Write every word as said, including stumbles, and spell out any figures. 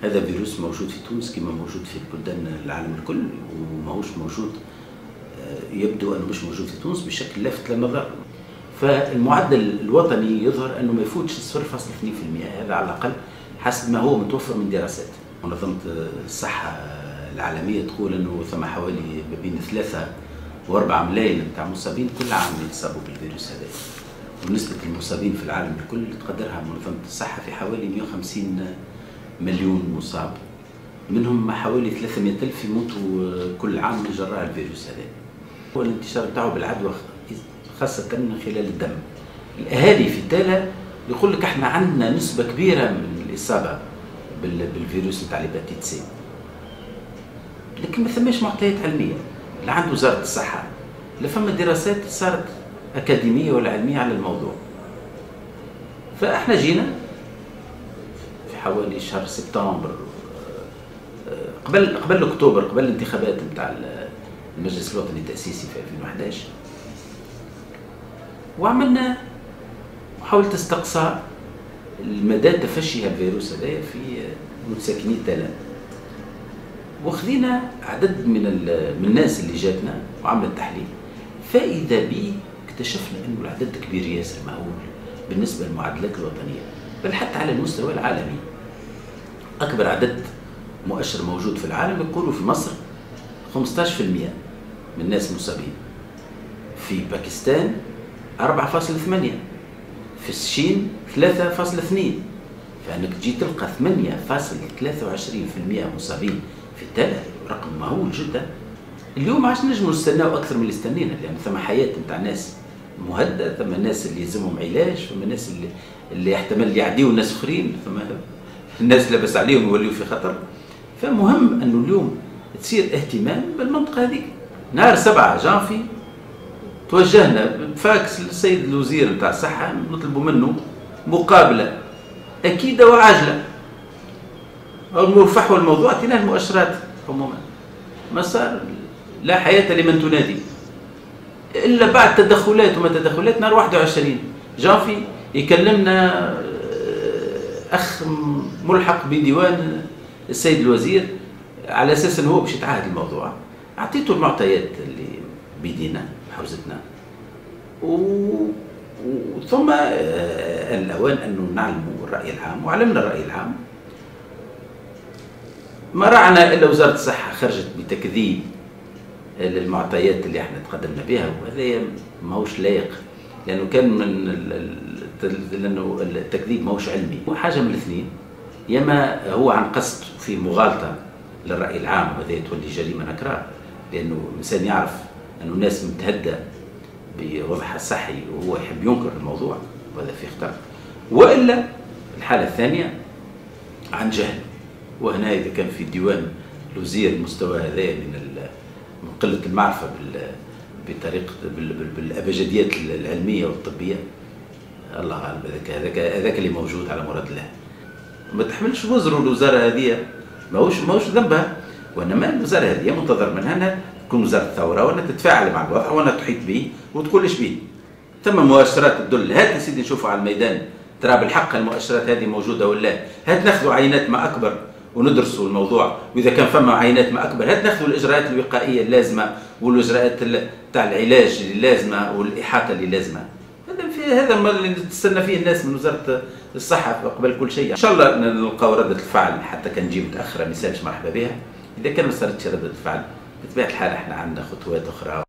هذا فيروس موجود في تونس كما موجود في بلدان العالم الكل، وماهوش موجود، يبدو أنه مش موجود في تونس بشكل لافت للنظر. فالمعدل الوطني يظهر أنه ما يفوتش صفر فاصلة اثنين بالمئة، هذا على الأقل حسب ما هو متوفر من دراسات. منظمة الصحة العالمية تقول أنه ثم حوالي ما بين ثلاثة وأربعة ملايين نتاع مصابين كل عام يتصابوا بالفيروس هذا، ونسبة المصابين في العالم الكل تقدرها منظمة الصحة في حوالي مئة وخمسين مليون مصاب، منهم حوالي ثلاثمئة ألف يموتوا كل عام من جراء الفيروس هذا. والانتشار بتاعه بالعدوى خاصة من خلال الدم. الأهالي في تالا يقول لك احنا عندنا نسبة كبيرة من الإصابة بالفيروس نتاع الهيباتيت سي، لكن ما ثماش معطيات علمية، لا عند وزارة الصحة لا فما دراسات صارت أكاديمية ولا علمية على الموضوع. فاحنا جينا في حوالي شهر سبتمبر قبل قبل اكتوبر، قبل الانتخابات نتاع المجلس الوطني التأسيسي في ألفين وأحد عشر، وعملنا محاولة استقصاء المدى تفشي الفيروس هذا في متساكني تالا، وخذينا عدد من من الناس اللي جاتنا وعملت تحليل، فإذا بي اكتشفنا أنه العدد كبير ياسر مهول بالنسبة للمعادلات الوطنية، بل حتى على المستوى العالمي. أكبر عدد مؤشر موجود في العالم يقولوا في مصر خمسة عشر بالمئة من الناس مصابين، في باكستان أربعة فاصلة ثمانية، في الصين ثلاثة فاصلة اثنين، فانك تجي تلقى ثمانية فاصلة ثلاثة وعشرين بالمئة مصابين في التالي، رقم مهول جدا. اليوم عاش نجموا نستناو اكثر من اللي استنينا، لان ثم حياه نتاع ناس مهدده، ثم الناس اللي يلزمهم علاج، ثم الناس اللي اللي يحتمل يعديوا الناس اخرين، ثم الناس لاباس عليهم يوليوا في خطر. فمهم انه اليوم تصير اهتمام بالمنطقه هذيك. نهار سبعة جانفي توجهنا بفاكس للسيد الوزير نتاع الصحه نطلبوا منه مقابله اكيده وعاجله، او فحوى الموضوع اعطينا المؤشرات عموما. ما صار لا حياه لمن تنادي الا بعد تدخلات وما تدخلات. نهار واحد وعشرين جانفي يكلمنا اخ ملحق بديوان السيد الوزير على اساس انه هو باش يتعاهد الموضوع، اعطيته المعطيات اللي بيدينا بحوزتنا، و... ثم الاوان انه نعلموا الراي العام، وعلمنا الراي العام. ما رعنا الا وزاره الصحه خرجت بتكذيب للمعطيات اللي احنا تقدمنا بها، وهذا ماهوش لايق، لانه كان من لانه التكذيب ماهوش علمي. وحاجه من الاثنين، ياما هو عن قصد في مغالطه للراي العام، وهذا تولي جريمه نكراء، لانه الانسان يعرف انه الناس متهدده بوضعها الصحي وهو يحب ينكر الموضوع، وهذا في خطر. والا الحاله الثانيه عن جهل، وهنا اذا كان في ديوان الوزير المستوى هذا من من قله المعرفه بطريقه بالابجديات العلميه والطبيه، الله اعلم هذاك هذاك هذاك اللي موجود على مراد الله. ما تحملش وزر الوزاره هذه، ماهوش ماهوش ذنبها، وانما الوزاره هذه منتظر منها انها تكون وزاره الثوره، وانها تتفاعل مع الوضع، وانها تحيط به وتقول ايش به. ثم مؤشرات تدل، هات يا سيدي نشوفوا على الميدان ترى بالحق المؤشرات هذه موجوده ولا لا، هات ناخذوا عينات ما اكبر وندرسوا الموضوع، واذا كان فما عينات ما اكبر هات ناخذوا الاجراءات الوقائيه اللازمه والاجراءات تاع العلاج اللازمه والاحاطه اللي لازمه. هذا في هذا ما اللي تستنى فيه الناس من وزاره الصحه قبل كل شيء. ان شاء الله نلقاو رده الفعل، حتى كان تجي متاخره ما يسالش مرحبا بها. اذا كان ما صارتش رده الفعل بطبيعه الحال احنا عندنا خطوات اخرى